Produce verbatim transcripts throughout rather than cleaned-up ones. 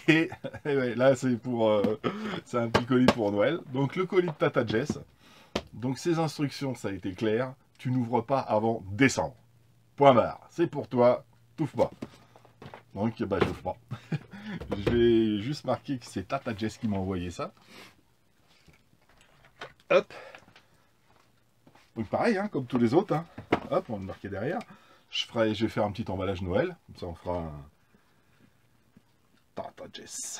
Et, et ouais, là, c'est pour, euh, c'est un petit colis pour Noël. Donc, le colis de Tata Jess. Donc, ses instructions, ça a été clair. Tu n'ouvres pas avant décembre. Point barre. C'est pour toi. T'ouvres pas. Donc, bah, j'ouvre pas. Je vais juste marquer que c'est Tata Jess qui m'a envoyé ça. Hop. Donc, pareil, hein, comme tous les autres. Hein. Hop, on va le marquer derrière. Je, ferai, je vais faire un petit emballage Noël. Comme ça, on fera un Tata Jess.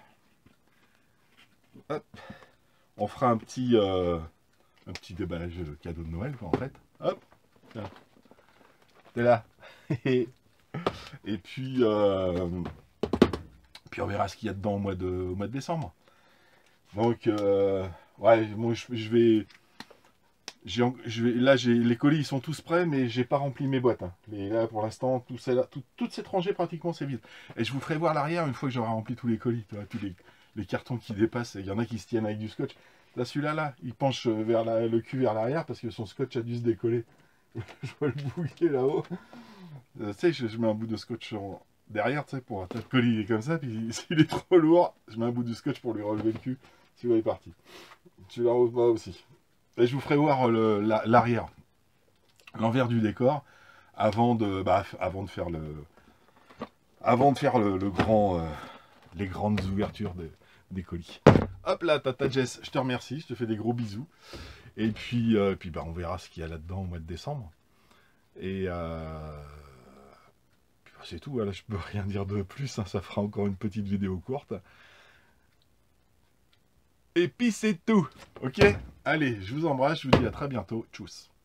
Hop. On fera un petit, euh, un petit déballage de cadeau de Noël, quoi, en fait. Hop. Tiens. T'es là. Et puis, euh, puis on verra ce qu'il y a dedans au mois de, au mois de décembre. Donc, euh, ouais, bon, je, je vais... Je vais, là, les colis ils sont tous prêts, mais j'ai pas rempli mes boîtes. Hein. Mais là, pour l'instant, tout, tout, toutes ces rangées pratiquement c'est vide. Et je vous ferai voir l'arrière une fois que j'aurai rempli tous les colis, tu vois, tous les, les cartons qui dépassent. Il y en a qui se tiennent avec du scotch. Là, celui-là, là, il penche vers la, le cul vers l'arrière parce que son scotch a dû se décoller. Je vois le bouquet là-haut. Euh, tu sais, je, je mets un bout de scotch en, derrière, tu sais, pour un tas de colis il est comme ça. Puis s'il est trop lourd, je mets un bout de scotch pour lui relever le cul. Celui-là est parti. Celui-là aussi. Et je vous ferai voir l'arrière, la, l'envers du décor, avant de, bah, avant de faire le, avant de faire le, le grand, euh, les grandes ouvertures de, des colis. Hop là, Tata Jess, je te remercie, je te fais des gros bisous. Et puis, euh, puis bah, on verra ce qu'il y a là-dedans au mois de décembre. Et euh, bah, c'est tout, là je peux rien dire de plus, hein, ça fera encore une petite vidéo courte. Et puis c'est tout, ok? Allez, je vous embrasse, je vous dis à très bientôt, tchuss.